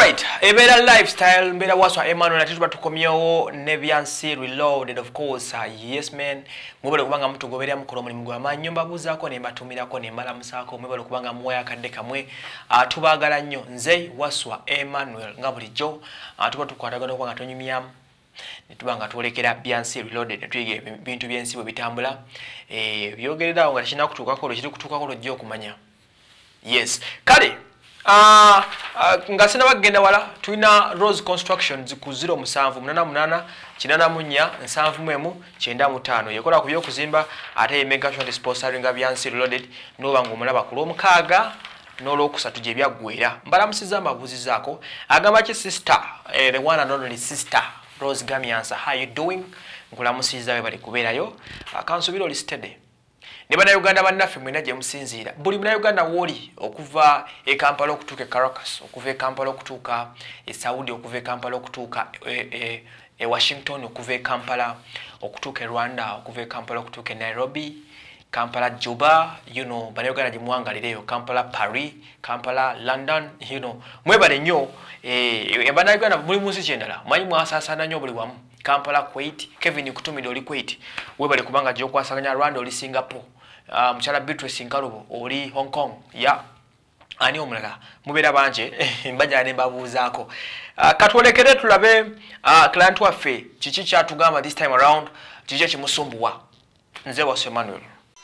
Alright, ebera lifestyle mbera waswa Emmanuel ati tuba tukomyewo ne BYANSI Reloaded of course. Yes man, mwebale kubanga mtu goberya mukolo mulimu gwa manyumba buzaako ne mbatumirako ne mbala musako mwebale kubanga mwoya kadde kamwe tubagala nnyo nze waswa Emmanuel nga bulijjo tuba tukwatagana kubanga tonyumyamu netubanga twolekera BYANSI Reloaded netuyige bintu byensi bwe bitambula byogererawo nga kina kutuukako lwe kiri kutuukako lojja okumanya. Yes, kale nga sina bagenda wala tuina Rose Constructions ku 0788 884 715 yekola ku byokuzimba ate yemega short sponsoring nga BYANSI Reloaded noba ngomulaba ku lwomukaaga n'olwokusatu gye byaggwera mbalamusiza amabuzi zaako agamba ki sister the one and only sister Rose Gamyansa, how you doing? Nkulamusiza we bali kubeerayo akansubira oli steady. Ne bana Uganda bannaffe mwena gye musinziira. Buli muna Uganda woli okuva e Kampala okutuuka e Caracas, okuva e Kampala okutuuka e Saudi, okuva e Kampala okutuuka e Washington, okuva e Kampala okutuuka e Rwanda, okuva e Kampala okutuuka e Nairobi, Kampala Juba, you know, bana Uganda gye mwangalireyo, Kampala Paris, Kampala London, you know. Mwebale nnyo bana Uganda muli munsi kyendala. Manyi mwasaasana nnyo buli wamu. Kampala Kuwait, Kevin kutumide oli Kuwait. Webale kubanga gye okwasaganya Rwanda oli Singapore. Mchala Beatrice Nkalubo oli Hong Kong ya ani omulala mubera banje mbaja ne mbabuzaako katwolekere tulabe client waffe kiki kyatugamba this time around kiki kimusumbuwa nze wa Emmanuel.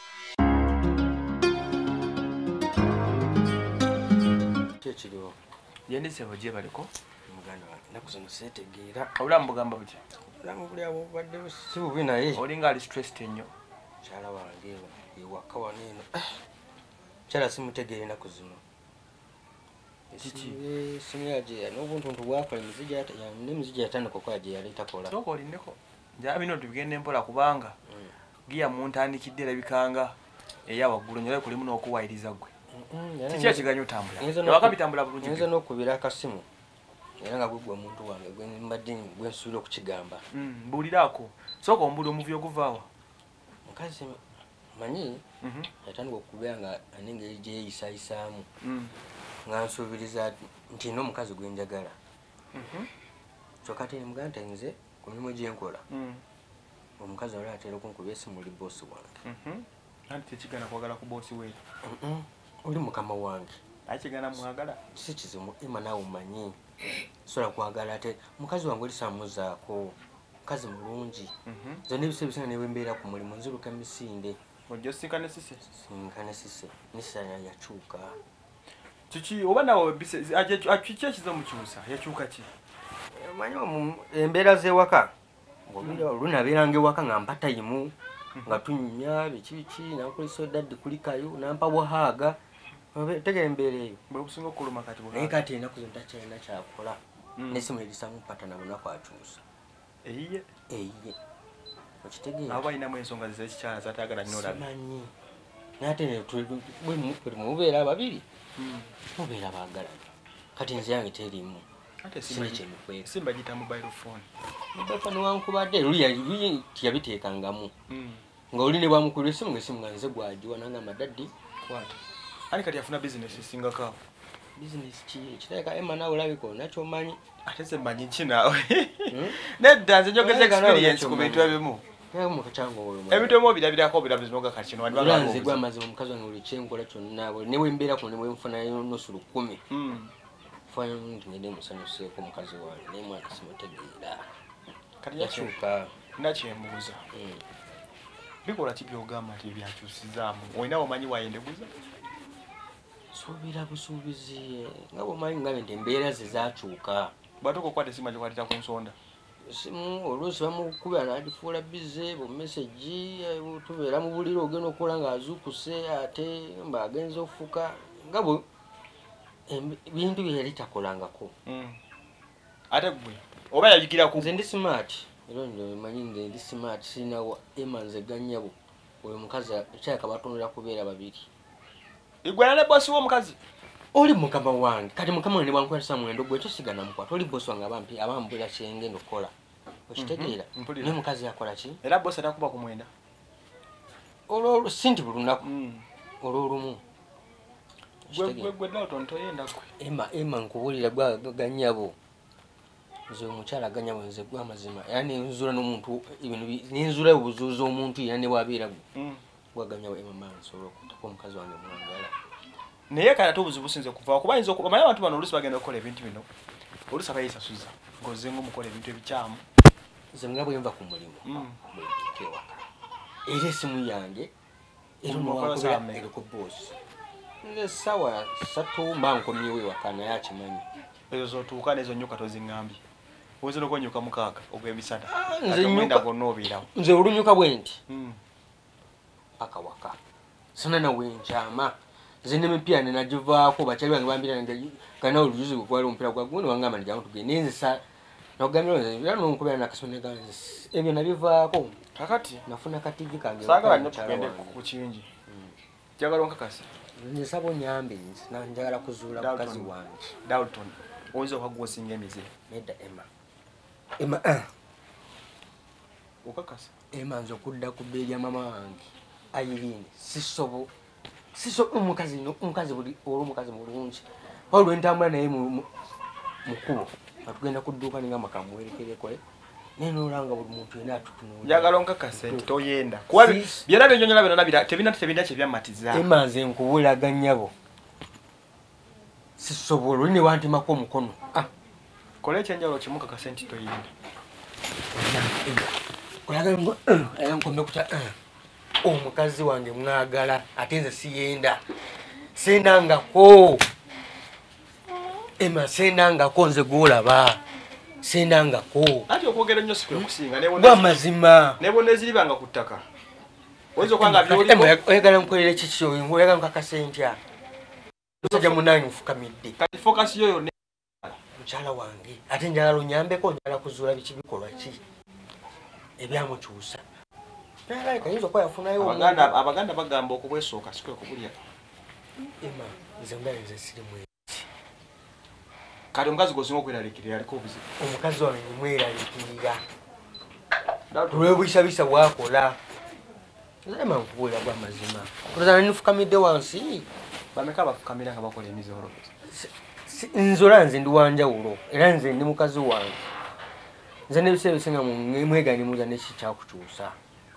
Chechiro yende sebo je baliko muganda nakuzono setegeera awula mbugamba buti langu buli abo badde sibu binaye olinga ali stressed ennyo chala wange iwaka waneno chala simutegeere naku zino kiki simyaje n'obuntu bwakole muzija ya nemuzija yatandika kwaje yaleta kola soko olindeko nja bino tubigende mpola kubanga giya muntandikidde labikanga eyawaggulo nyola kulimu n'okuwayiriza gwe kiki kiganyo tambula wakabitambula bulungi nze n'okubira akasimu era nga gugwa omuntu wange gwe mbadde gwensuubira okukigamba mbuulirako soko ombuli omuvi oguvaawa mukazi manyi yatandika okubera nga anengeri gye yeeyisayisaamu nga nsuubiriza nti n'omukazi gwe njagala kyokka ate nemugamba nti nze ku mirimu gye nkola omukazi olala atera okunkuba esimu oli boosi wange anti tekigana kwagala ku boosi we oli mukama wange akigana mwagala si kizimu ema naawe omanyi sobola kwagala ate mukazi wange oli saamuzaako mukazi mulungi zonna ebisa ebisinga ne bwe mbeera ku mulimu nziruka misinde ojja sinkane sise sinkane sise nisana yakyuka kiki oba nawe kiki ekiza mukyusa yakyuka ki manyi embeera z'ewaka olunabeeranga ewaka nga mpatayimu nga tunyumya biki nakolesa edaddi kulikayo nampa bwahaaga tegera embeera eyo bwe businga okuluma kati naye kati enaku zo ntakyalina kyakola n'essimu erisamu mpata na lunaku akyusa eyiye okitegeera abo balinamu ensonga zekikyala zatayagala nnyo olabe simanyi naye ate mubeera babiri mubeera baagalana kati nze yange terimu ate simba gita mobile phone newankubadde luli tiyabiteekangamu nga oli ne bwamukulira essimu ng'essimu nga nze gwagiwa nanga amadaddi kwata ani kati afuna bizinesi singakaawo bizinesi ki ekiteeka ema naawe olabika onakyomanyi ate se mmanyi ki naawe nedda nze njogeza experience ku bintu ebimu ebintu ebimu obirabirako obirabizinoga kati kino nze gwe amazima omukazi wange buli kyenkola kyonna ne bwe mbeera kuno ne bwe nfunayo nusu 10 fanya nti ngende musanyuseeko omukazi wange naye mwana simutegeera kati yakyuka nakyembuuza bikola ki byogamba nti byakyusizaamu olina omanyi wayendeguza suubira busuubizi nga bwomanyi ngabe nti embeera ze zakyuka bwatuka okwata esimu agikwatira ku nsonda esimu oluusi bamukubira n'agifuula bize bumeseji tubeera mu buliro ogenda okukola ng'azuukuse ate mbaagenza okufuka nga bwe bintu bye yali takolangako ate gwe oba yabigiraku nze ndi smart era manyi nze ndi smart sirina ema nze gannyabo oyo mukazi kyaka batonera kubeera babiri igwana ne bosi w'omukazi oli mukama wange kati mukama wange ne bwankwatisa mwendo gwe tosigana mukwata oli bosi wange abambula kyengenda okukola okitegeera naye mukazi yakola ki era bosi atakuba ku mwenda olwo sinti buli lunaku olw'olumu gwe Dalton toyenda kwe ema nkubulira gwa ganyabo nze omukyala ganyabo nze gwa mazima yani nzura n'omuntu ibintu ninzura obuzuzo omuntu yani bwabeera gwa ganyabo ema mansoro kutako omukazi wange mwagala naye kala tobuzibusinze kuva kuba inzo kumanya abantu bano olusi bagenda okukola ebintu bino olusi abayisasuza ngoze ngomukola ebintu ebikyamu nze ngabo yemva ku mulimu kewaka era esimu yange era n'owakola ko boss nze sawa satumba nkomyewe wakana yakimanyi ezo zotuuka nezo nyoka tozingambye ozo lokonyuka mukaka ogwebisata nze mwenda gonobira nze olunyuka bwenti paka waka sana na wenjama nze ne mpia ne najivaako bachali bange bambira nge kana olujuzi kukwala ompira kwa gundi wangamba njamu tugende nze sa nogamiro nze era nonkubira nakasone ganze ebyo nabivaako kakati nafuna kativi kange sagala nnyo tugende ku kingi jagala onkakasi nisabo nyambe nze nanjagala kuzuula mukazi wange Dalton ozo okagwosinga emize nedda ema okakasi ema nze okudda ku bbeeri ya mama wange Irene siso omukazi buli olumukazi mulungi olwo entambula naye mukubo atugenda kudduuka ninga makamuwerekereko nenolanga buli muntu yena atutunula njagala onkakase nti toyenda kuba byonna byennyonnyola byonna tebina kyebyamatiza ema nze nkubulaga nnyabo sisobola oli ne wantemako omukono kola ekyenjawulo kimukakase nti toyenda olaga nkombe kuta omukazi wange mwagala ate nze siyenda sendangako ema sendangako nze gwolaba sendangako ati okwogera nnyo sikwe kusinga gwa mazima nebona eziribanga ku ttaka oyinza okwanga byoliko oyagala nkolera ekikyo oyagala nkakase ntya musajja munange nfukamidde kati fokasi yoyo mukyala wange ate njagala onyambeko njagala kuzuula biki bikolwa ki ebyamukyusa abaganda bagamba okubwesooka sikwe kubulya ema nze mbaye nze sirimu kati omukazi gosinga okweraliikirira aliko obuzibu omukazi wange mweraliikirira olwebwisabisa bwakola ema nkubuulira gwa mazima olozana nifukamidde wansi bameka bafukamira nga bakola emizolo nzola nze ndi wanjawulo era nze ndi mukazi wange nze nebiseera bisinga mweganimuza nekikyakukyusa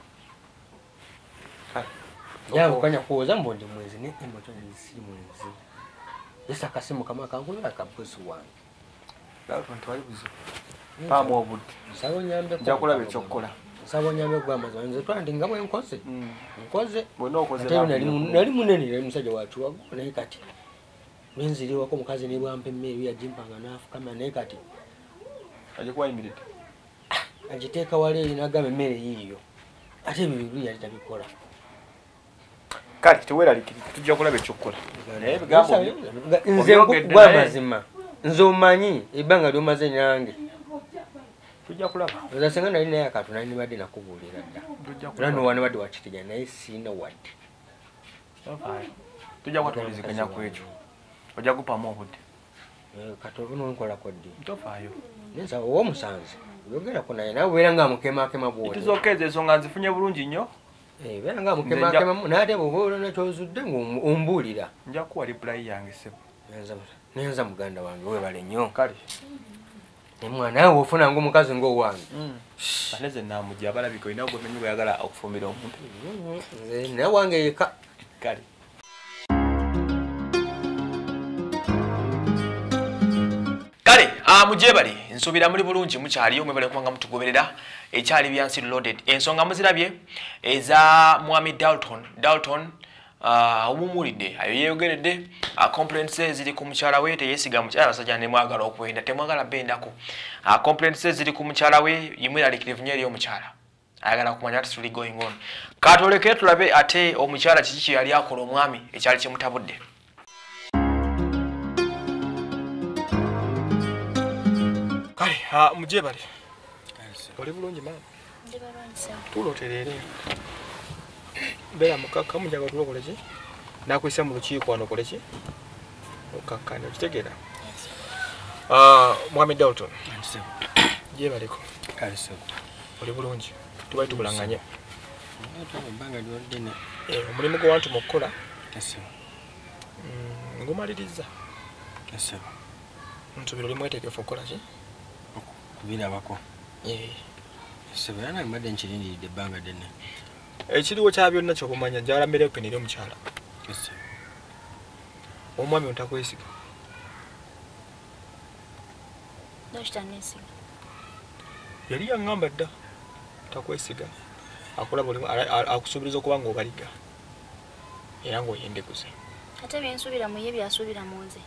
yavukanya kuwoza mbondi mwezi ne emoto nzisiri mwezi yesakasimu kama kankulira kabosi wange ntwali buzibu paamu obudde nsaba onyambe njakulaba ekyokukola nsaba onyambe gwamazima nze twala ndi nga bwe nkoze nali munene nali musajja wakiwago naye kati lwenziriwako omukazi nebwampa emmere yagimpanga nafukama naye kati agikuwayimiridde agiteeka wala eri nagamba emmere yiiyo ate ebyo bibiri yali tabikola kati teweeralikirira tujja kulaba ekyokukola naye ebigambo nze gwamazima nze omanyi ebbanga lyomaze nange tujja kulaba oza singa nali naye akatu nali nibadde nakubuulira dda era nowanibadde wakitija naye siina wadde tujja kwatuliziganya ku ekyo ojja gupamu obudde kati ononkolako ddi tofaayo nensaba owomusanze yogerako naye nawe beera nga mukemakema bwotituzokeeza ensonga nzifunye bulungi nnyo beera nga mukemakema naye ate bwoba olina kyozudde ngaombuulira nja kuwa liplayi yange sebo nenza muganda wange webale nnyo kale nemwana nawe ofuna ngaomukazi ngaowange ate ze namujja abalabika olina gwemenyi bweyagala okufumira omuntu naye wange yeka kale kale mujebale nsuubira muli bulungi mukyaliyo mwebale kubanga mutugoberera ekyali byansi reloaded ensonga muzirabye eza mwami Dalton omumulidde ayo yeyogeredde complaints ziri ku mukyala we teyesiga mukyala basajja ne mwagala okwenda temwagala bendako complaints ziri ku mukyala we yimweralikirivu nnyo eri omukyala ayagala kumanya what is really going on katoleke tulabe ate omukyala kiki kye yali akola omwami ekyali kimutabudde kale mujebale oli bulungi mama tuloterere bera mukaka munjaga tulokole ki nakwisa mu lukiiko wano kole ki okakkane okitegeera mwami Dalton jebaliko oli bulungi tubayi tukulanganya omulimu gwe wantu mukukola ngumaliriza Ese nsubira oli mwetegefu okukola ki kubirabako ese bana mbadde nkirindiridde ebbanga ddene ekiriwo kya byonna kyokumanya njala mmere openere omukyala ese omwami ontakwesiga yali yaŋŋamba dda takwesiga akola buli akusuubiriza okuba ng'obaliga era ng'oyendeguze ate byensuubira mu ye byasuubira mu nze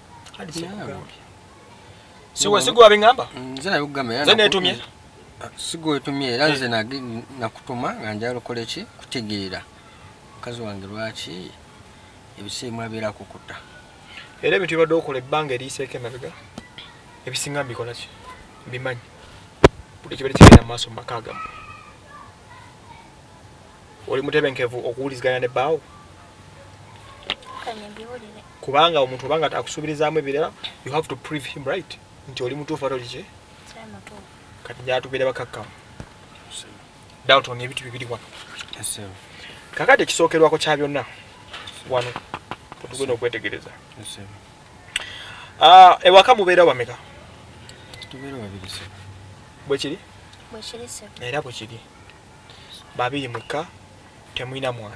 sigwa biŋŋamba nze nabikugamba nze neetumye sigwa etumye era nze nakutuma nga njala okole ki kutegeera mukazi wange lwaki ebisiimu abeera akukuta era ebintu bibadde okola ebbanga eriiseeko emabega ebisinga mbikola ki mbimanyi buli kibadde kigenda mu maaso mu maka gammwe oli mutebenkevu okuwuliziganya ne bbaawo kubanga omuntu obanga takusuubirizaamu ebirala you have to prove him right nti oli mutuufu ate oli ki kati njatubire bakakkamu Dalton ebintu bibiri wano kakati ekisookerwako kya byonna wano tugenda okwetegereza ewaka mubeera bameka tubeera babiri bwekiri era bwekiri babiri mwekka temulina mwana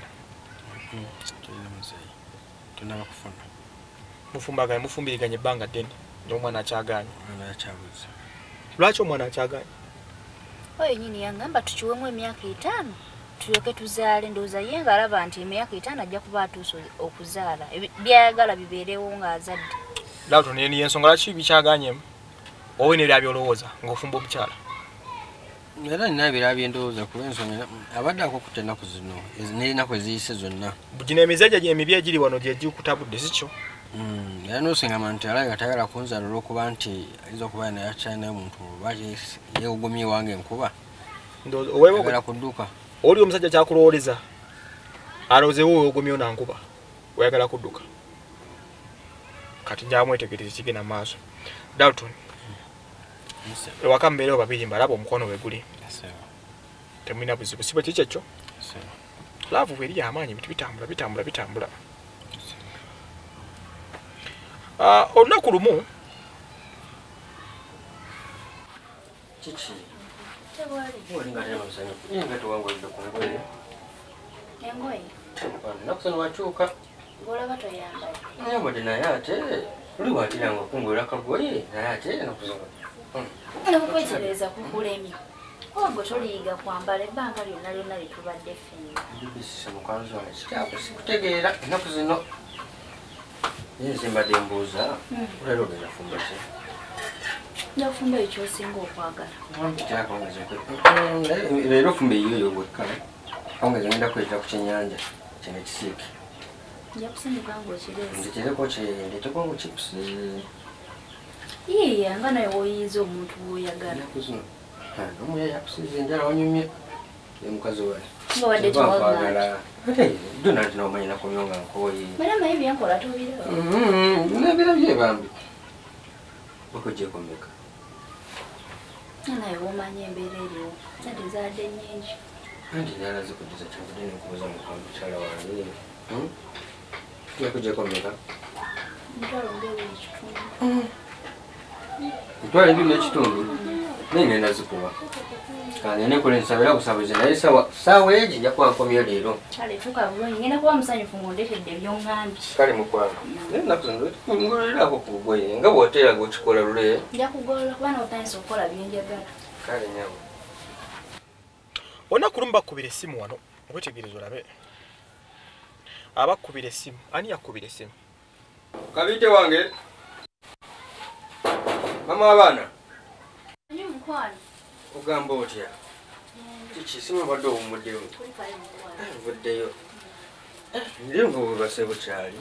mufumbaganye mufumbiriganye ebbanga ddene n'omwana akyaganye lwaki omwana akyaganye oyo nyini yangamba tukiwemu emyaka 5 tulyoke tuzaale ndowooza ye ng'alaba nti emyaka 5 ajja kuba atuuse okuzaala byayagala bibeerewo ng'azadde Dalton yensonga lwaki bikyaganyemu owe ne lyabyolowooza ng'ofumba omukyala era nina ebirala byendowooza kuba ensonga abadde akokutta ennaku zino n'ennaku eziyise zonna gino emizeja emibi egiri wano gyegikutabudde sikyo era nosingama nti alaga tayagala kunzaala olw'okuba nti ayinza okuba naye akyalinayo omuntu lwaki yeewogomye wange enkuba ayagala kudduka oli omusajja kyakulowooleza alowoozewo weewogomyewo nankuba oyagala kudduka kati njamwetegereza kigenda mu maaso Dalton ewaka mbeerewo babiri mbalaba omukono we guli temulina buzibu si bwe kiki ekyo laavu bweri y'amaanyi ebintu bitambula olunaku lumu kiki olinga musanyufu tewangolidde ku ngoye engoye naku zino wakyuka ng'olaba toyambala nyambadde naye ate oli watiranga okungolera akagoye naye ate naku zino okwetegereza kukulemya ogwo toliyiga kwambala ebbanga lyonna lyonna litubadde ffenna bibisisa mukanzi wange kikyako sikutegeera ennaku zino yenze mbadde mbuuza olero ogenda fumba ki njafumba ekyosinga okwagala leero fumba eyoyo wekka ongeza ngenda kweta ku kyenyanja kyene kisiike nja kusindika ng'okireesa ndetereko ndeteko ngu chipusi yiya nga naye woyiyiza omuntu bw'oyagala nomuya yakusiiza enjala wanyumye emukazi wali nga wadde tewagala dona nti nawomanyi nakomyo nga nkooye mara naye byenkola tobiraba nebirabye bambi okugyekomeka naye womanyi embeera eriwo zade zadde nnyingi anti nala zikujuza kyavudde nenkubuza mukyala wange yakugyekomeka ntwalo ngeewe ekitundu ntwala ebiri n'ekitundu naye ngenda zikuwa kange nekola ensabira kusabuze naye saawa egi nja kuba nkomyo leero kale tuka bulungi ngenda kuba musanyufu ng'ondekedde by'oŋŋambye kale mukwano naye ennaku zino ngololerako ku bugoye nga bw'oteeraga okikola lule nja kugolola kuba n'otandisa okukola byenjagala kale nyawo olunaku lumu bakkubira essimu wano okwetegereza olabe abakkubira essimu ani yakkubira essimu kabite wange mama w'abaana ani mukwano ogamba otya kiki simu obadde owummuddeyo nvuddeyo ndi nga bwebase bukyali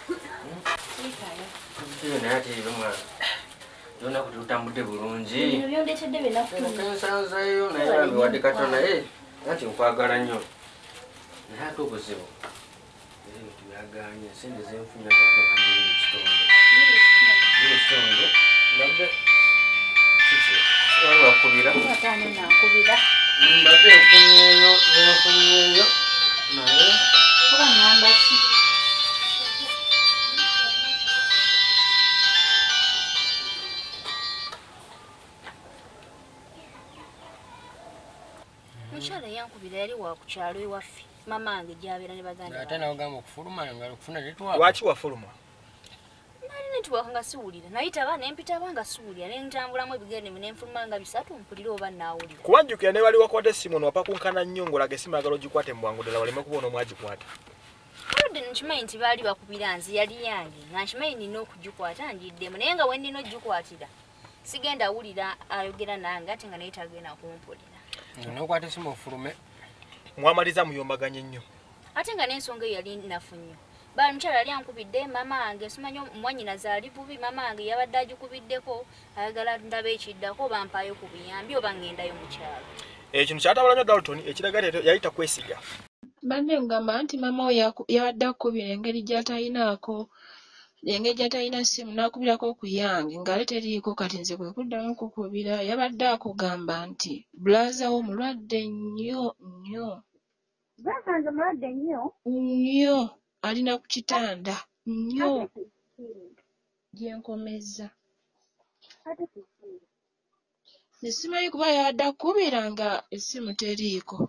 naye ate ero mwana yonaku tutambudde bulungi kensanzayo naye bambi wadde kato naye anti nkwagala nnyo naye ate obuzibu era ebintu byaganye sente zenfunya ekitonde mbadde kiki walwakubira mbadde nfunyeeyo zenfunyeeyo naye oba ngamba ki yankubira yali wa ku kyalo ewaffe mama wange gy'abeera ne baganda ate nawe ogamba okufuluma nga okufuna netwaka lwaki wafuluma nali netwaka nga siwulira nayitaba nempitaba nga siwulira ne ntambulamu ebigere ne nfuluma nga bisatu mpulira oba naawulira kubanjukira ne bali wakwata essimu nowapa kunkana nnyo ng'olaga essimu agala ogikwate mu bwangu ddala waleme kuba omwagikwata oludde nkimanyi nti baali bakubira nzi yali yange nga nkimanyi nina okugikwata njiddemu naye nga wendina ogikwatira sigenda wulira ayogera nange ate nga naye tagenda kumpulira nokwata essimu ofulume mwamaliza muyombaganye nnyo ate nga n'ensonga eyo yali nafu nnyo bali mukyala yali ankubidde mama wange simanyi mwanyinaze ali bubi mama wange yabadde agikubiddeko ayagala ndaba ekiddako bampaayo ku buyambi oba ngendayo mu kyalo ekintu kyatabala nnyo Dalton ekiraga yali takwesiga banne ngamba nti mama oyo yabadde akubira engeri gy'atalinaako engeri gy'atalina ssimu n'akubirako ku yange ng'ale teriiko kati nze kwe kuddamu kukubira yabadde akugamba nti bulaza wo mulwadde nnyo nnyo bakanze mulwadde nnyo nnyo alina ku kitanda nnyo gyenkomeza ne simanyi kuba yabadde akubira nga essimu teriiko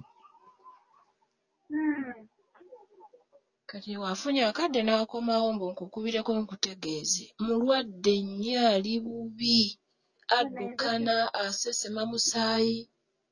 kati wafunye akadde n'akomawo mbu nkukubireko nkutegeeze mulwadde nnyo ali bubi addukana asesema musaayi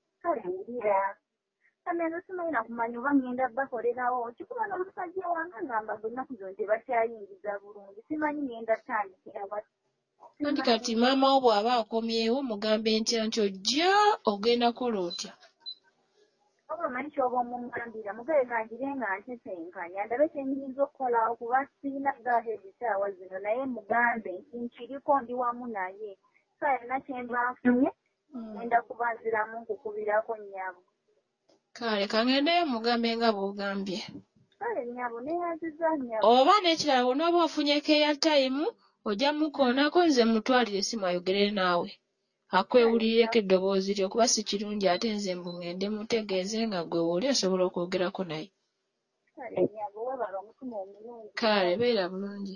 Amendo simanyi kumanya oba ngenda bakolerawo kikuba n'omusajja wange ngamba ennaku zino tebakyayingiza bulungi simanyi ngenda tandikira nti kati maama wo bw'aba akomyewo mugambe ntya nti ojja ogenda kola otya oba omanyi kyoba omungambira mugabe kangire nga ntesenkanya ndabe kyenyinza okukola okuba sirina gaheedi saawa zino naye mugambe nti nkiriko ndi wamu naye so yonna kyemba nfunye ngenda kubanziramu nkukubirako nnyabo kale kangendeyo mugambe nga bw'ogambye kale nnyabo neyanziza nnyabo oba n'ekirala bw'onooba ofunyeko eyatayimu ojja mukoonako nze mutwalire essimu ayogere naawe akwewulirireko eddoboozi lyo kuba si kirungi ate nze mbu ngende mutegeeze nga gwe woli osobola okwogerako naye kale nnyabo webala omutima omulungi kale beera bulungi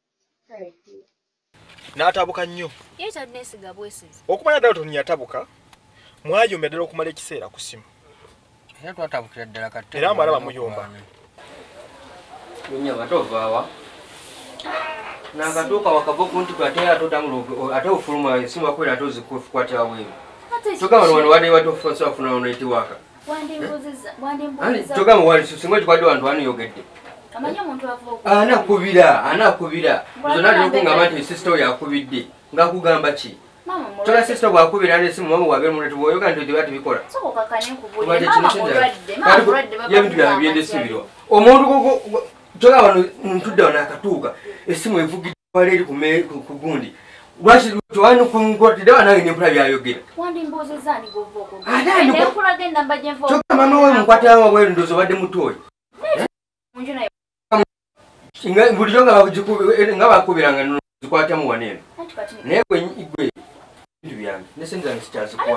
n'atabuka nnyo ye tadinesiga bwesizi okumanya Dalton yatabuka mwayomya ddala okumala ekiseera ku ssimu era twatabukira ddala kati era mbalaba muyomba nnyama tovaawa nakatuuka wakava okuntiku ate ofuluma esimu akwera ate ozikukwatira bweru togamba wano wadde watofuna ono etiwaka togamba wali singa okikwatde wantu waniyogedde anakubira zonna alinaokungamba nti sisita oyo akubidde ngaakugamba ki tola sisita bwakubira nesimu mama wabeera mulatu bwoyoga nti otiba tibikola ebintu byawe byendesibirwa omuntu togamba ntudde wano akatuuka esimu evugidde wala eri ku gundi lwaki twankunkwatiddewa nange nempula byayogera togamba mama we mukwatirawa bweru ndozi obadde mutoyi bulijjo nga bakubiranga zikwatamu waneeno naye gwe bintu byange nesente zange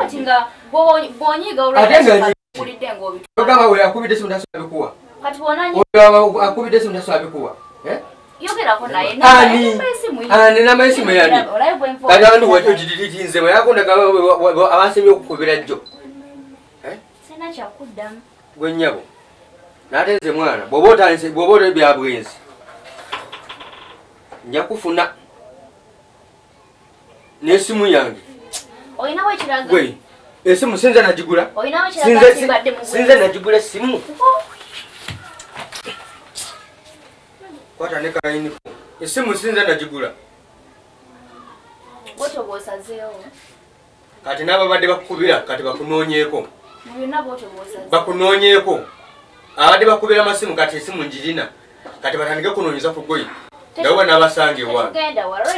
sikyazikuwaatengamba we akubidde esimu tasobola bikuwa akubidde esimu tasobola bikuwa ani n'amaesimu yandi kati abantu wakyo kidiritinzemu yakundaga abansemye okukubira jjo gwe nnyabo n'ate nze mwana bw'oba oli byabwenzi nja kufuna n'esimu yange gwe esimu sinze nagigula sinze nagigula esimu kwata ne kayiniko esimu sinze nagigula kati n'ababadde bakukubira kati bakunoonyeeko abadde bakubira amasimu kati esimu njirina kati batandike kunoonyeza ku gwe ngawe n'abasanga ewange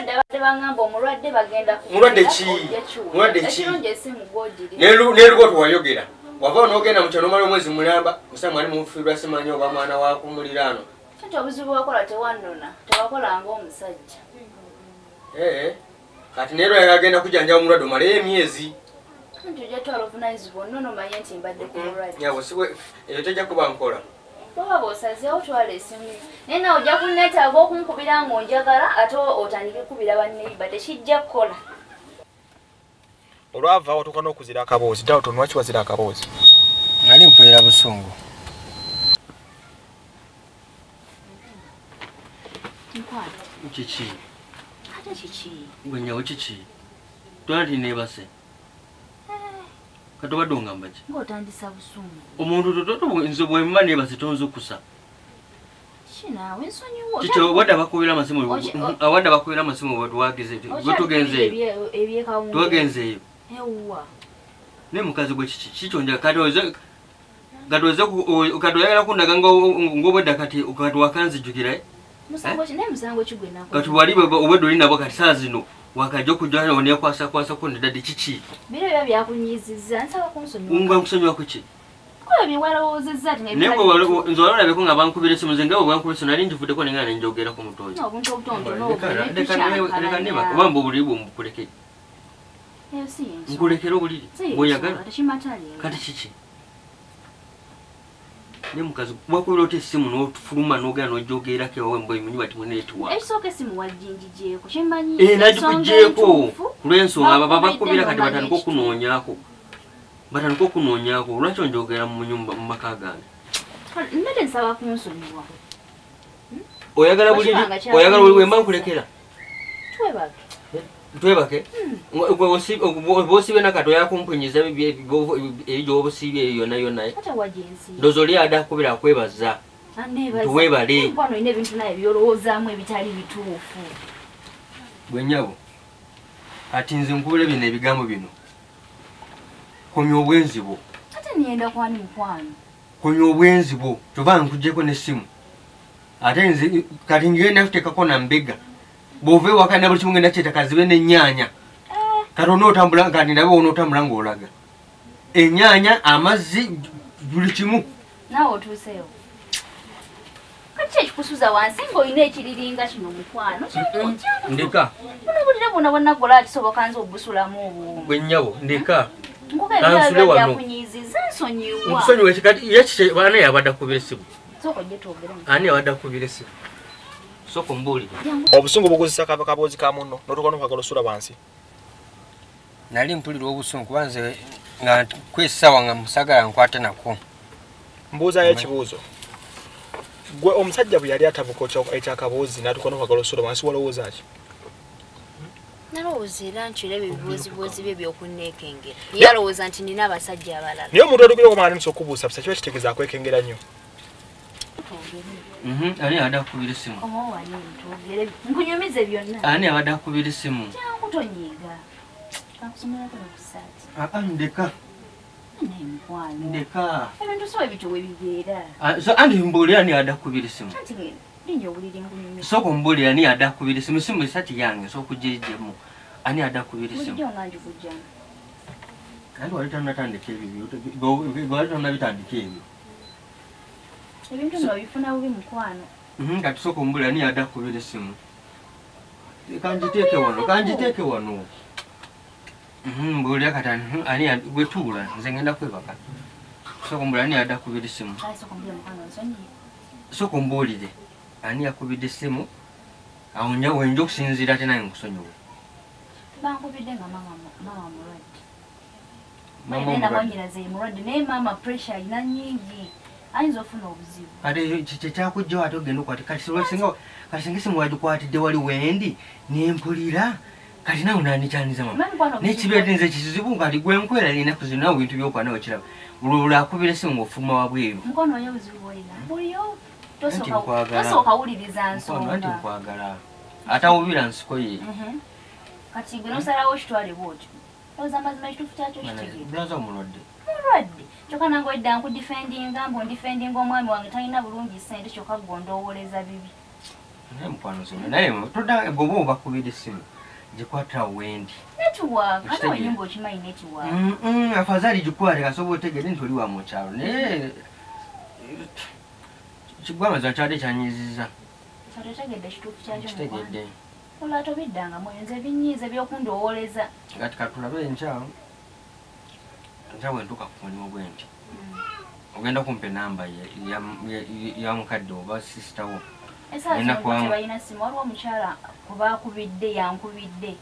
mulwadde ki n'erugo tewayogera wava n'ogenda mukyalo omala omwezi mulamba musa mwali mufiirwa simanyi oba mwana wakumuliraano kati neero yagenda kujanjaba omulwadde omalayo emyezi eyo tejja kuba nkola baba bosazeewo twala esimu naye nawe ojja kuneetaaga okunkubira ng'onjagala ate otandike kubira banneiba tekijja kukola olwava watuuka n'okuzira akaboozi Dalton lwaki wazira akaboozi nali mpulira busungu. Kiki? Ate kiki? Gwe nyawo kiki? Twali nebase. Katobadde ongamba ki? Ng'otandisa busungu. Omuntu tototo nze bwe mba nebase tonzukusa. Kinaawe nsonyiwo. Kiki wadde bakubira amasimu awadde bakubira amasimu bwe tuwagize bwe tugenzeeyo. Tuwagenzeeyo. Ewwa. Ne mukazi gwe kiki? Kikyonja katoze katoyagala kundaga ng'obwedda kati wakanzijjukira. Musango kigwena. Kati wali obwedda oli nabo kati saa zino wakajja okujja oneekwasa ko ndadde kiki? Biro ebyo byakunyizizza nsaba kunsonyiwa. Ngwa nkusonyiwa ku ki? Kuba bye walowoozezza ati nze walabeko nga bankubira esimu nze nga bwe bankubira esimu nali njivuddeko nenga ne njogera ku mutoyi. Obuntu obutono leka neba oba mbu obuliri bwembukuleke. Nkulekera obuliri bw'oyagala. Kati kiki? Ne mukazi wakubira oti esimu n'otufuluma n'ogenda n'ojogerako ewawe mboyi munyumba ti muneetuwa. Ekisooka esimu wajinjijeeko kyemmanyi. Nagikuggyeeko kulw'ensonga abo babakubira kati batandika okunoonyaako. Batandika okunoonyaako lwaki onjogera mu nyumba mu maka gange. Ndete nsaba kunsonyiwa. Oyagala buliri wemba nkulekera. Twebake. Bw'osibe nakati oyakumpunyiza ebyo obusibye yonna. Kata wajensi. Ndowooza oli adakubira akwebaza. Tuwebale. Nkwano olina ebintu naye by'olowoozaamu ebitali bituufu. Gwe nnyabo ati nze nkubira bino ebigambo bino. Komya obwenzi bwo. Ate niyenda kwani mukwano. Komya obwenzi bwo. Kyova nkuggyeko n'essimu. Ate nze kati ngenda kuteekako na mbega. Bw'ova ewaka na buli kimu ngenda kyeta kazibe n'ennyaanya. Kati onootambula kati ndabe onootambula ng'olaga. Ennyaanya, amazzi, buli kimu. Naawe otuuseyo. Kati ekikusuza wansi ng'olina ekiriringa kino mukwano. Ndeka. Bunobulire bwonna bwennagola kisoboka nze obusulamu obwo. Gwe nnyabo ndeka. Kansule wano. Nsonyiwa. Nsonyiwa kati yakike baana yabadde akubira essimu. Soko gye twogera. Ani yabadde akubira essimu? Soko mbuulire. Obusungu bukozesa kaboozi ka munno n'otukono kwagala osula wansi. Nali mpulira obusungu kuba nze nga kwessawa nga musagala nkwate nako. Mbuuzayo ekibuuzo. Gwe omusajja bwe yali atabuka ekyakaboozi n'atukono kwagala osula wansi walowooza ki? Nalowooza era nkyira ebibuuzibuuzi bye by'okunneekengera. Yalowooza nti nina abasajja abalala. Naye omuntu olugire okumala nimusa okubuusa busa kiba kitegeeza akwekengera nnyo. Ani abadde akubira essimu? Nkunyumize byonna. Ani abadde akubira essimu? Kyangu tonyiiga. Kakusomerako ne ku ssaati. Ndeka. Naye mukwano. Ndeka. Ebintu so ebito we bibeera. So andi mbuulira ani abadde akubira essimu? Anti linnya obuliri nkunyumiza. Soko mbuulira ani abadde akubira essimu? Essimu esati yange sooka ogirigyemu. Ani abadde akubira essimu? Bulijjo nga njikujjamu. Kandi wali tannatandika ebyo. Wali tannabitandika ebyo. Ebintu nga bifuna bubi mukwano. Kati soko mbuulira ani abadde akubira essimu? Kanjiteeke wano. Mbuulira kati ani gwe tuula nze ngenda kwebaka. Soko mbuulira ani abadde akubira essimu? Soko mbuulire ani yakubidde essimu? Awo njawe nja okusinziira ate naye nkusonyiwe. Bankubidde nga mama mulwadde. Mama nabanyiraze mulwadde naye mama pressure alina nnyingi. Ayinza ofuna obuzibu. Ate kyakujjawo ate ogenda okwate kati singa essimu wagikwatidde wali wendi nempulira kati nawe nanikyaniza mama. N'ekibeera nze kizibu kati gwe nkwera alina kuzina nawe bintu by'okuba nawe kiraba. Olwo akubira essimu ng'ofuluma wabweru. Mukono oyo obuzibu bw'olina. Buliyo. Tosooka wuliriza nsonga. Anti nkwagala. Atawubira nsiko ye. Kati gwe nosalawo kitwale bw'otyo. Olowooza amazima ekituufu kyakyo kitegeera. Bulaza omulwadde. Mulwadde. Kyokka nange wedda nkudifendinga mb'ondifendinga omwami wange talina bulungi ssente kyokka gwe ondoowoleza bibi. Naye mukwano sino naye todda bw'oba obakubira essimu gikwata wendi. Netiwaaka nawe nyumba okimanyi netiwaaka. Afadhali gikwate kasobola otegedde nti oli wa mu kyalo naye kigwamaza kyadde kyanyiziza. Otegedde ekituufu kyakyo kitegedde. Olwa tobiddanga mwoyo nze binyiiza ebyokundoowoleza. Kati katulabe enkyalo. Nja bwe ntuuka ku mulimu bwe nti. Ogenda kumpa enamba ya mukadde oba sisita wo. Esaazi balina simu waliwo omukyala kubaakubidde yankubidde.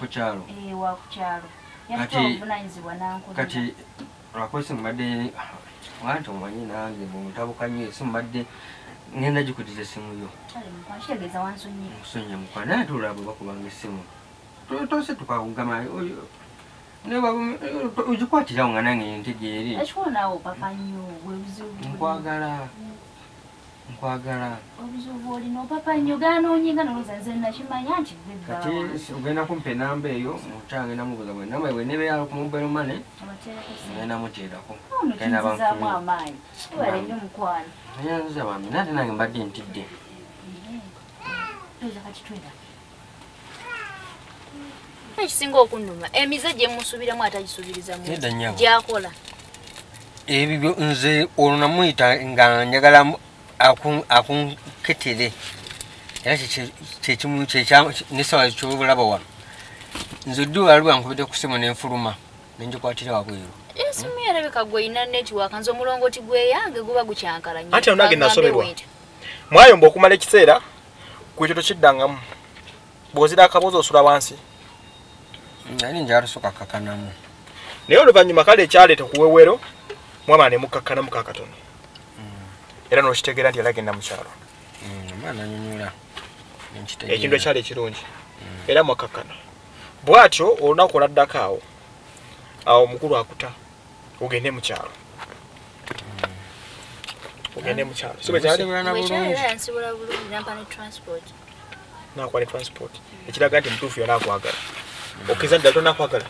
Wakukyalo. Wakukyalo. Yatuwa obuvunanyizibwa n'ankubira. Kati lwakwesi mbadde wanti omanyi nange bwemutabukanyo esimu badde ngenda gikutiza essimu yo nsonye mukwana naye tulaba bwe bakubanga essimu tose tukagama ugikwatirawo nga nange ntegeere nkwagala kati ogenda kumpa enamba eyo mukyanga namubuza bwe namba bwe nebe yalo ku mobile money ngenda muteerako nyanziza bambi nate nange mbadde ntidde ekisinga okunnuma emize gye musubiramu atagisubirizamu gyakola ebyo nze olwo namuyita nga njagala akunketere era kyekimu nesawa kyobulaba wano nze ddi wali bankubidde ku ssimu nenfuluma nengikwatira wabweru esimu yarabika gwe ina netiwaka nze omulongoti gweyange guba gukyankalanye anti onange nasoberwa mwayomba okumala ekiseera kwekyo tokiddangamu bw'ozira akabuuzi osula wansi nali njalusoka kakanamu naye oluvannyuma kale ekyaleeta kuwewero mwamala ne mukakkanamu kakatono era n'okitegeera nti yalagenda mu kyalo omwana anyonyola ekintu ekyali ekirungi era mwakakkana bw'atyo olunaku oladdako awo omukulu akuta ogende mu kyalo ogende mu kyalo nakwa ne transport ekiraga nti mutuufu yali akwagala okkiza ddala tonakwagala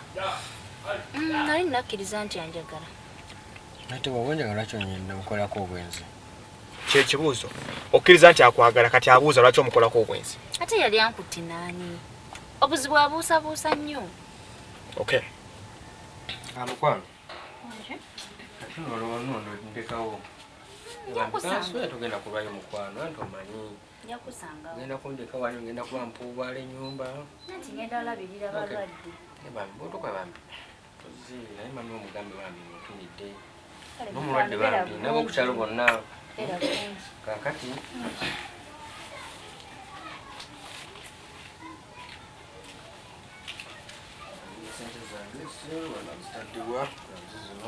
nali nakkiriza nti anjagala ate bw'oba njagala lwaki onyenda mukolako obwenzi kyekibuuzo okkiriza nti akwagala kati abuuza lwaki omukolako obwenzi ate yali ankutte naani obuzibu abuusabuusa nnyo okay amukwano kati nolono ndekawo tugenda kulwayo mukwano anti omanyi genda kundeka wali ngenda kuba mpuubwala ennyumba anti ngenda olabirira balwadde botoka bambi naye mami omugambe bambi mutunidde n'omulwadde bambi nabokukyalo bonna kakati sente zange wala zitaddewa zino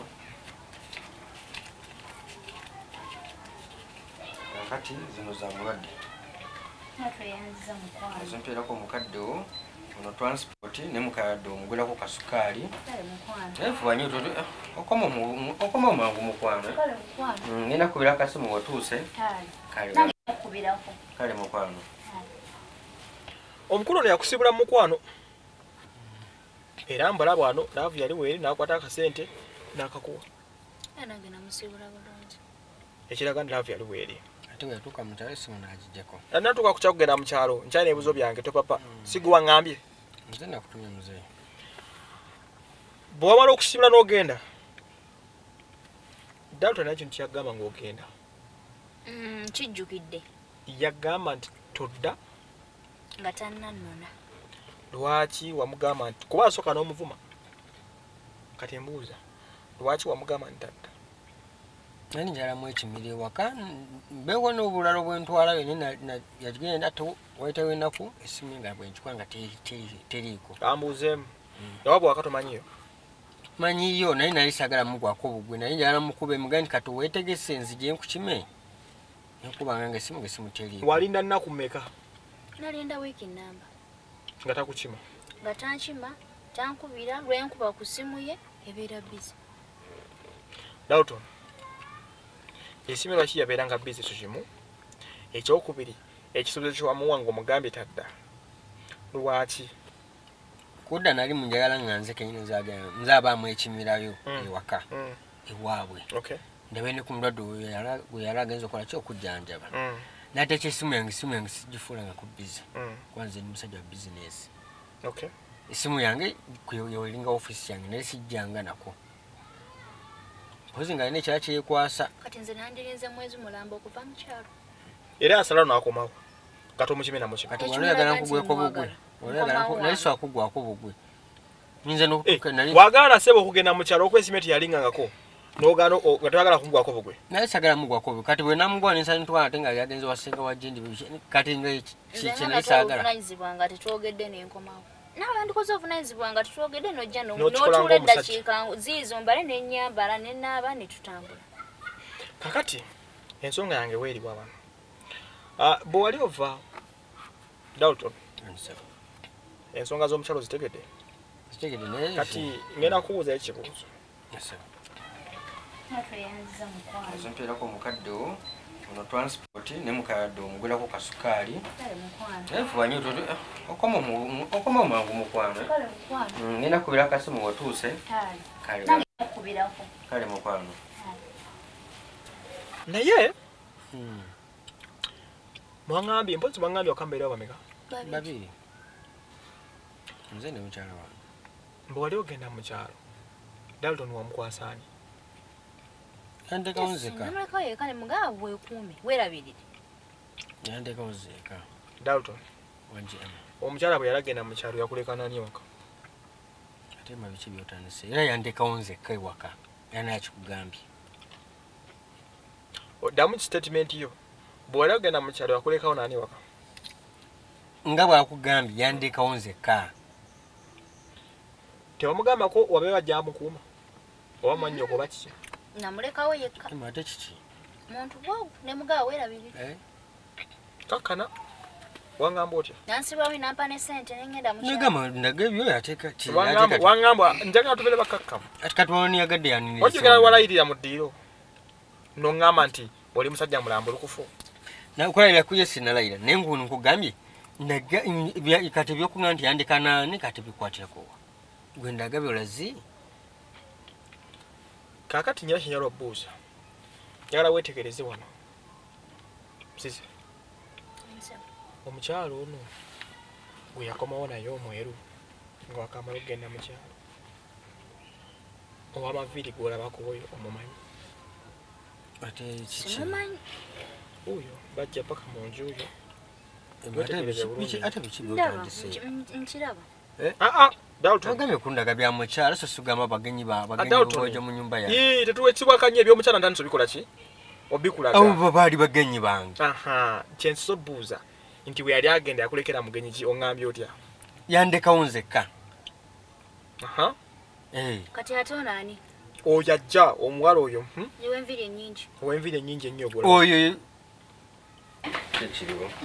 kakati zino za mulwadde ezimpeerako omukaddewo ono transport ne mukadde omugulako kasukaali nayefuba nyo okoma omangu mukwano ngenda kubira akasimu watuuse kale mukwano omukulu ono yakusibula mu mukwano era mbala bwano naavu yali weeri nakwata akasente n'akakuwa ekiraga nti naavu yali weeri ate wetuuka mu kyalo esimu n'agijjako natuuka ku kyakugenda mu kyalo nkyalina ebibuzo byange topapa siguwa ngambye nze nakutumye muzeeyi bwe wamala okusibula n'ogenda ddala tolina kintu kyagamba ng'ogenda kijjukidde yagamba nti todda nga tannannona lwaki wamugamba nti kuba asooka n'omuvuma kati embuuza lwaki wamugamba nti tadda nani njalamu ekimiri ewaka mbeewo n'obulalo bwentwala yonna yagenda wayitawo ennaku esimu nga bwenkikuba nga teriiko ambuuzeemu yawabwa waka tomanyiyo manyiyo naye nali saagala mugwako bugwe naye njala mukuba emuga nti kati weetegese nzije nkukime nekubanga nga esimu teriiko walinda nnaku mmeka nalinda wiiki nnamba nga takukima nga tankima tankubira lwenkuba ku simu ye ebeera bizi Dalton esimu lwaki yabeera nga bizi kimu ekyokubiri ekisuubizo kyewamuwanga omugambye tadda lwaki kudda nali munjagala nga nze kenyini nze abaamu ekimirayo ewaka ewaabwe ndabe ne ku mulwadde gwe yali agenza okola ki okujjanjaba nate ekyesimu yange sigifuula nga ku bizi kuba nze ndi musajja wa bizinesi esimu yange yeweringa ofiisi yange naye sijjanga nako mpozi nga alina ekirala kyekwasa kati nze nandirinze mwezi mulamba okuva mu kyalo era asalawo n'akomawo kati omukimena mukimu kati wali oyagala nkugweko bugwe naye so akugwako bugwe wagaana sebo okugenda mu kyalo okwesimu eti yalingangako n'ogaana nga toyagala kumugwako bugwe naye sagala mugwako bugwe kati bwe namugwa nensa ntwala ate nga yagenze wasenga wajindi kati nga kiki naye saagala obuvunanyizibwa nga tetwogedde n'enkomawo nawe ndikoze obuvunaanyizibwa nga tutwogedde nojja N'okikola n'otuula ng'omusajja. eddakiika ziizo mbale n'ennyambala ne naaba ne tutambula. Kakati ensonga yange weeribwa wano. Bwe wali ova Dalton, ensonga z'omukyalo zitegedde? Zitegedde naye Kati ngenda kubuuza ekibuuzo. Natweyanziza mukwano. Zimpeerako omukadde wo ono transport ne mukadde omugulako kasukaali. Kale mukwano. Efuba nnyo okoma mangu mukwano. Kale mukwano. Ngenda kubira akasimu watuuse. Kale. Kale Nakubirako. kale mukwano. Naye mwangambye mpozi mwangambye okambeera bameka? Babiri. Nze ne mukyala wange. Bwe wali ogenda mu kyalo Dalton wamukwasaani? Yandekawo nzeka. Namulekawo yeka ne mugaba bwekuume weerabirire. Yandekawo nzeka. Dalton, Wangi omukyala bwe yalagenda mu kyalo yakuleka nani waka? ate mabiki byotandise. Era yandekawo nzeka ewaka. Yana yakikugambye. Oddamu statement yo. Bwe wali ogenda mu kyalo yakulekawo nani waka? Nga bw'akugambye yandekawo nzeka. Tewamugamba ko wabe bajja mukuuma? Oba mwannyoko oba kiki? Namulekawo yekka. Ate kiki? Muntu bwogu ne mugaba weerabirire. Kakkana wangamba otya? Nansibwawo nampa ne ssente ne ngenda mu kyalo. Negamba ndagabyo yateeka ki? Wangamba njagala tubere bakakkamu. Ati katwani yagadde yanini. Ojjogera walayirira mu ddiiro. N'oŋŋamba nti oli musajja mulambo lukufu. Nakulayira kuye sinalayira. Naye ngunu nkugambye kati ebyokuŋŋamba nti yandeka naani kati bikwatirako. Gwe ndagabye olazi? Kaakati nyira kinyala obbuuza. Njagala weetegereze wano. Msize. Omukyalo ono gwe yakomawo naye omweru nga wakamala okugenda mu kyalo. Ow'amaviiri gw'olabako oyo omumanyi? Ate kiki? Simumanyi. Oyo bajja paka mu nju yo. Ate biki byotandise? Nkiraba. Dalton. Ogambye kundaga bya mukyala so sugamba bagenyi bojo mu nyumba yange. Tetuwekibwakanye ebyomukyala ndani sobikola ki? Obikulaga. Abo baali bagenyi bange. Kyensiza obbuuza nti bwe yali agenda yakulekera mugenyi ki oŋŋambye otya? Yandekawo nzekka. Kati ate ono ani? Oyo ajja omuwala oyo. Ow'enviiri ennyingi. Ow'enviiri ennyingi ennyo ogula. Oyo ekiriwo.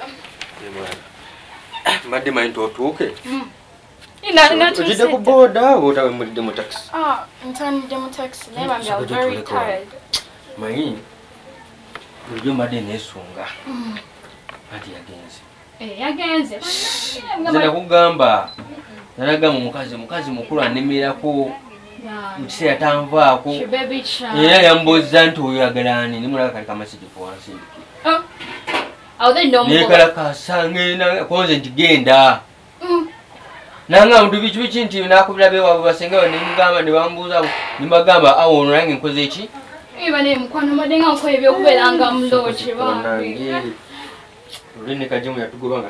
Mbadde manyi nti otuuke. Ojidde ku booda oba otawe mulidde mu taxi? Ntandidde mu taxi naye bambi I was very tired. Manyi bulijjo mbadde neesunga. Anti yagenze. Yagenze. Nze nakugamba nalagamba mukazi mukulu anemerako mu kiseera tanvaako era yambuuza nti oyagala ani nimulaba kali kamasigi wansi nekalakasa ngenda konze nti genda nanga muntu biki nti nakubira bewaabwe basengayo nemugamba nebambuuza nembagamba awo ono nange nkoze eki ibane mukwano madde nga nkola ebyokubeeranga mulooki bange olwene kajimu yatugobanga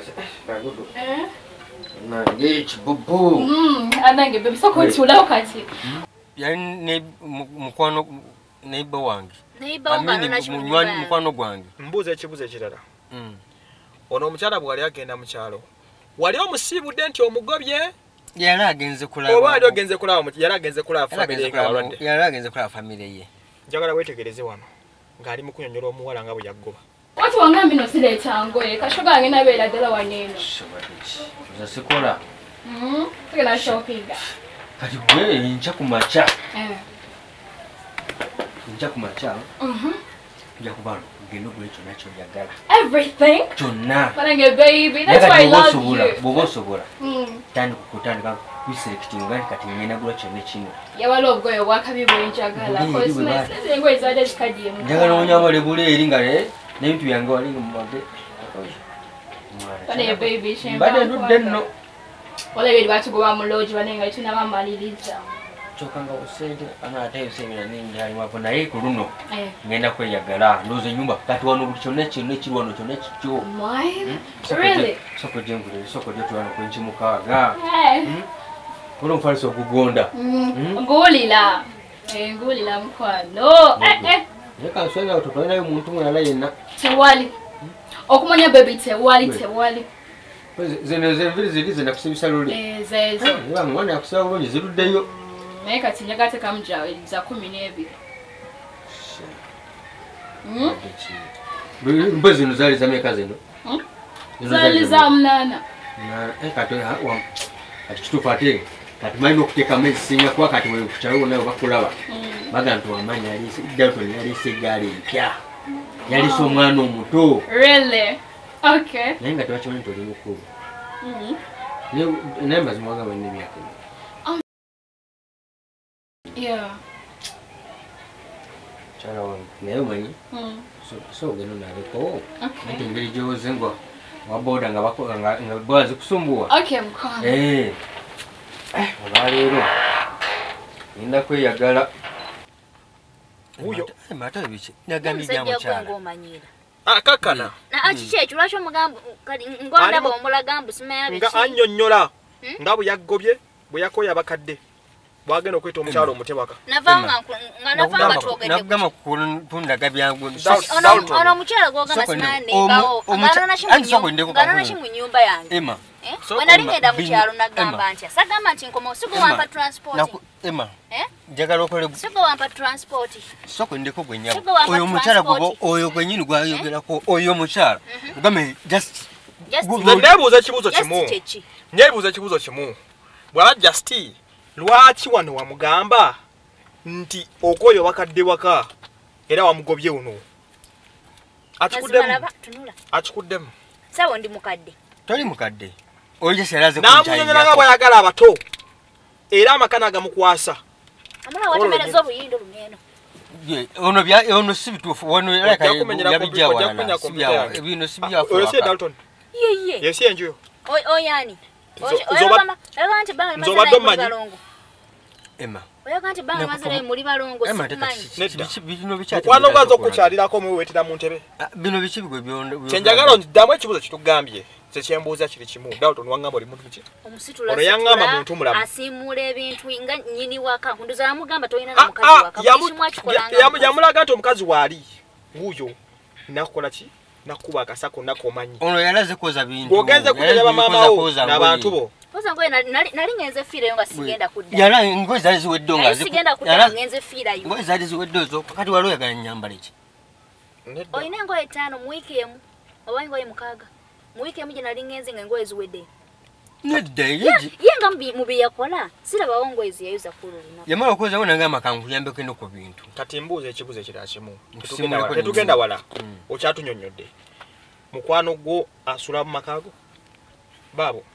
nange ekibubu anange bebisoko otuulawo kati yali mukwano neiba wange mukwano gwange. Mbuuza ekibuuzo ekirala. Ono omukyala bwe wali agenda mu kyalo wali omusiibudde nti omugobye? Yali agenze kulaba. Oba yali agenze kulaba yali agenze kulaba famire nga balwadde? Yali agenze kulaba famire ye. Njagala weetegereze wano ng'ali mu kunyonnyola omuwala nga bwe yaggoba. Watu wangambi no sireeta ngoye kasho gange nabeera ddala waneeno. Oza sikola. Tugenda shoppinga. Kati gwe ncha kumacha. Ncha kumacha. Nja kubalo ngendo gwe kyonna ky'oyagala. Everything. Kyonna. Banange baby, that's why I love you. Bobosobola. Kutandika kuselectinga kati nyina gula kyonna kino. Yawala obugoye obwakabi bwenjagala. Engoye zaadde zikaddiye mu. Njagala onyambale buleeri nga n'ebintu byange walinga mu mage. Bane baby shemba. Mbadde ndudde nno. Wala ebyo batugoba mu lodge banenga tunabamaliriza. Kyokanga osente ate ebiseera ningi wapo naye ku luno ngenda kweyagala ndowooza ennyumba kati wano buli kyonna ekiri wano kyonna kikyo. Soko gyengulire soko gyetulano kwenkimukaaga kola omufaliso ogugonda nguwulira nguwulira mukwano naye kansonga totwalinayo muntu mulala yenna tewali okumanya bebi tewali Zeno zenviri ziri zina kusibisa luli. Zezo. Niba mwana yakusaba bulungi ziruddeyo. Naye kati njagate kamuja za 12. Mbo zino zali za meka zino. Zali za mnana. Kati ati kituufu ate kati malina okuteeka amazzi singa kuba kati bwe kukyalo nawe bakulaba baga nti wamanya Dalton yaliisa eggaali empya yaliisa omwana omuto. Really? Okay. Naye nga tebakimanyi nti oli mukulu. Naye mazima wagamba nina emyaka emeka. Yeah. Kyala wange naye omanyi so ogenda onaaleko nti engeri gyowoze nga waboda nga boda zikusumbuwa. Okay, mkono. Olwaleero ngenda kweyagala. Uyo mata biki nagambye bya mukyala. Kakana. Kiki ekyo lwaki omugamba kali ngondaba omulaga mbu simanya biki. Nga annyonnyola nga bwe yaggobye bwe yakoya abakadde bwagenda okweta omukyala omutebaka. Navanga twogedde. Nagamba kundaga byangu. Ono omukyala gwogamba simanya nengawo. Ngalona ki mu nnyumba yange. Emma. Wenali ngenda mu kyalo nagamba ntya. Sagamba nti nkoma osigo wampa transport. Emma. Njagala okole sigo wampa transport. Soko ndeko gwe nyabo. Oyo omukyala gwo oyo gwe nyini gwayogerako oyo omukyala. Ngame just nebuuza ekibuuzo kimu. Nebuuza ekibuuzo kimu. Bwala Justy lwaki wano wamugamba nti okoyo bakadde waka era wamugobye uno. Akikuddemu. Sawa ndi mukadde. Toli mukadde. Oje seraze ku chai. Namunyera bwayagala abato. Era amakana agamukwasa. Amala watemereza obuyindu lumeno. Ono si bituufu ono leka yabijja wala. Bino si bya Oyo si Dalton. Ye. Yesi enjuyo. Oyani. Nzoba domanyi. Emma. Oyagante banga mazere muri balongo simanyi. Bino bikyati. Kwano gwazo kukyalirako mu wetira mu ntebe. Bino bichi bigwe byondo. Kyenjagala ndamu ekibuzo kitugambye. Kyembuuza kiri kimu. Dalton wangamba oli muntu ki? Omusitula. Ono yangamba muntu mulamu. Asimula ebintu nga nyini waka. Nduza amugamba toyina na mukazi waka. Yamulaga nti omukazi waali. Nguyo. Nakola ki? Nakuba akasako nakomanyi. Ono yalaze koza bintu. Ogenze kujja bamama wo n'abantu bo. Koza ngoye nali ngenze fira yo nga sigenda kudda. Yala ngoye zali ziweddo nga sigenda kudda ngenze fira yo. Ngoye zali ziweddo zo kati walo yagala nyambale ki. Oyina ngoye 5 mu wiki emu. Oba ngoye 6. Mu wiki emu je nali ngenze nga ngoye ziwedde. Nedda yenga mubi yakola siraba wongo eziyayuza kuluna yamala okoza wona ngama kangu yambe keno ku bintu kati mbuze ekibuzo ekirakimu tetugenda wala okyatunyonyodde mukwano gwo asula mu makago babo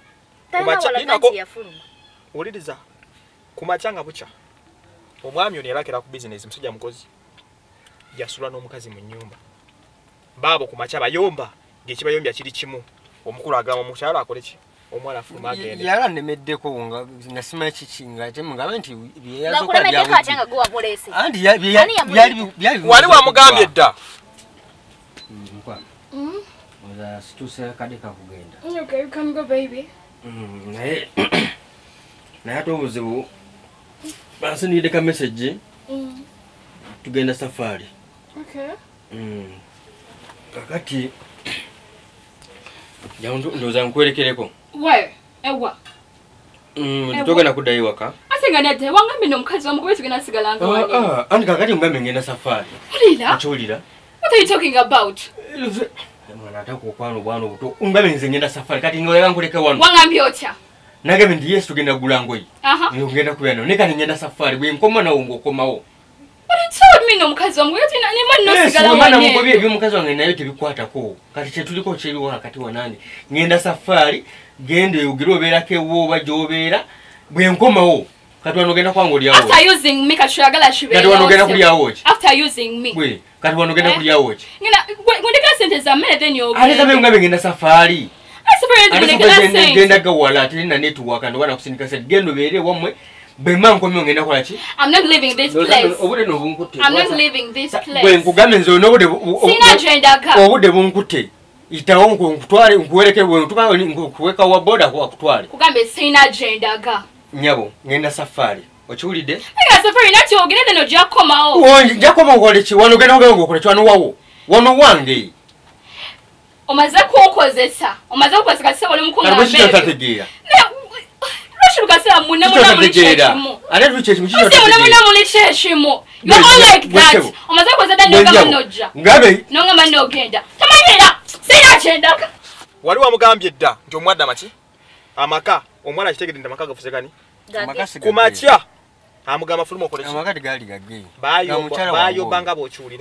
uliriza kumachanga bucha omwami oni yalakira ku business musajja mukozi yasula n'omukazi mu nyumba babo kumacha bayomba ngekibayombya kiri kimu omukulu agamba mukyala akole ki omwala fuma agende yala nemeddeko nga nasima kikinga temu ngabe nti byeyazo kwa byawo atanga gwa polisi andi byali wali wa mugambye dda nkwa oza situse kadeka kugenda okay you can go baby na hato buzibu basi ni deka message tugenda safari okay kakati yaundu ndoza nkwerekereko Why? Ewa. Tugenda kuddayo waka. Asinga nete wangambe n'omukazi wamugobe tugenda sigala ngawali. Andi kakati ngambe ngenda safari. Ulira? Achulira. What are you talking about? Mwana atako kwano bwano buto. Ngambe nze ngenda safari kati ngolera nkuleke wano. Wangambe otya? Nagambe ndi yes tugenda gulangoyi. Ngenda kuyano. Neka ngenda safari bwe nkoma na ungo komawo. What you told me n'omukazi wamugobe tina ni mwana nosigala wanye. Mwana mugobe ebyo mukazi wange nayo tebikwatako. Kati kyetuliko kyeri wakati wanani. Ngenda safari gende ugiro oberake wo bajobera bwe nkomawo kati wanogenda kwango lyawo after using me kashagala shibe kati wanogenda kulyawo after using me bwe kati wanogenda kulyawo ngina ngondeka sente za mele then you ale tabe ngabe ngenda safari safari genda gawala tena network ndo wana kusinika said gendo bere wamwe bwe manko myo ngenda kola ki I'm not leaving this place obude no bunkutte I'm not leaving this place bwe nkugambe nzo nobude sina agenda ka obude bunkutte itawo nkutwale nkuwereke bwe ntuka nkuweka wa boda kwa kutwale kugambe sina agenda ga nyabo ngenda safari ochiulide nga safari nati ogende no jakoma o jakoma ngole chi wanogenda ngoko kule chwano wawo wono wange omaze kukozesa kasi oli mukunga Karibu tategeera. Lwaki muna muli kyekimo. Ate tukyekimo muna muli kyekimo. You all like that. Omaze kukozesa dda nonga manojja. Ngabe. Nonga manno ogenda. Tamanyira. Sina kyendaka. Wali wamugambye dda nti omwadda maki? Amaka. Omwana kitegedde amaka gafusegani. Kumakya. Amugamba fuluma okoleki. Amaka gali gage. Bayo banga bochulira.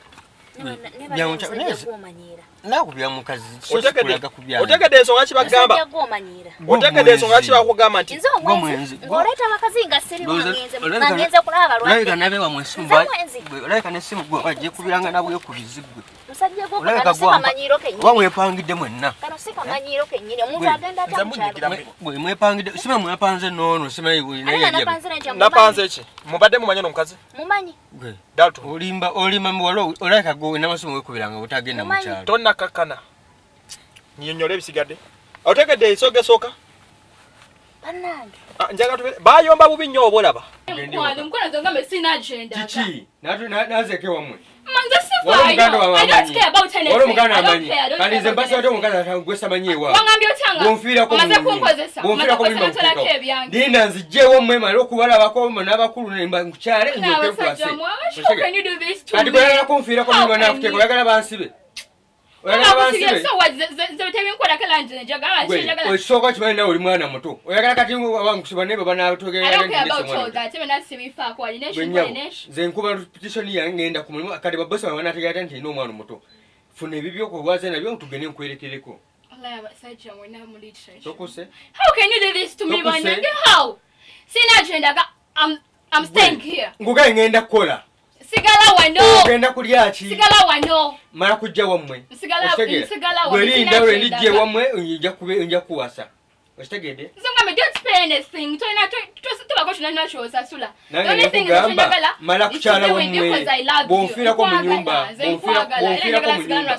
Nakubya mukazi otegedde ensonga kibagamba otegedde ensonga kibakugamba nti ng'oleeta abakazi nga siri wangenze kulaba lwaleka nabe wamwesumba oleka nesimu gwe wajje kubiranga nabwe kubizigwe musajja gwo kano sikamanyiro kenyini wamwepangidde mwenna kano sikamanyiro kenyini omuntu agenda atamukyalo bwe mwepangidde sima mwepanze noono sima napanze ki mubadde mumanyi n'omukazi mumanyi gwe dalto olima muwalo oleka gwe n'amasomo wekubiranga butagenda mu kyalo tonna kakkana nnyonnyola ebisigadde otegedde esoogesooka bannange njaga tube bayomba bubi nnyo oba olaba Mkono zongambe sina agenda. Chichi, nazeke wamwe. Manze sifa. I don't care about anything. Wolo mugana amanyi. Kandi zembasa oto mugana atagwesa manyi wa. Wangambye otanga. Bonfira ko. Maze kunkozesa. Bonfira ko mimba. Dina nzije wamwe mali kubala bakoma n'abakulu nemba nkukyale nyoke kwase. How can you do this to me? Kandi kwera konfira ko mimba nafute oyagala bansibe. Oyagala bansibe. So what the time nkola kala nje njagala njagala. Oshoka chimani na uli mwana muto. Oyagala kati wangu kusiba nebe bana atogera I don't care about all that. Even that sibifa coordination. Zenkuba petition yangenda ku mulimu akade babosa bana ategera nti no mwana muto. Fune bibyo ko waze na byo tugene nkwerekereko. Allah abasajja mwena muri church. Sokuse. How can you do this to me when how? Sina agenda I'm staying here. Nguga ngenda kola. Sigala wano. Ngenda kulya ki? Sigala wano. Mara kujja wamwe. Sigala wano. Weli ndawe ndije wamwe unja kuwasa. Ostegede? Zonga me don't pay anything. To bako shina show sasula. The only thing is njagala mara kuchala wamwe. Bonfira ko mu nyumba. Bonfira ko mu nyumba.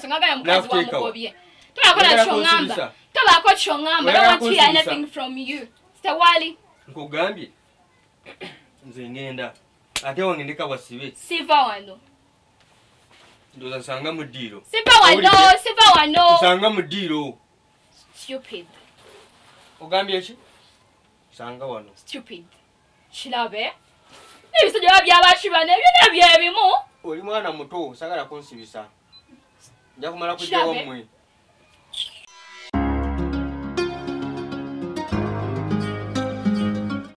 Tubakona shongamba. Tubako shongamba. I don't want to hear anything from you. Stawali. Nkugambye. Nze ngenda. Ate wangindika wasibe. Siva wano. Ndoza nsanga mu diro. Siva wano. Nsanga mu diro. Stupid. Ogambye ki? Nsanga wano. Stupid. Shilabe. Ebisajja byabashiba nebyo nebyebimu. Oli mwana muto sagala kunsibisa. Nja kumala kujja wamwe.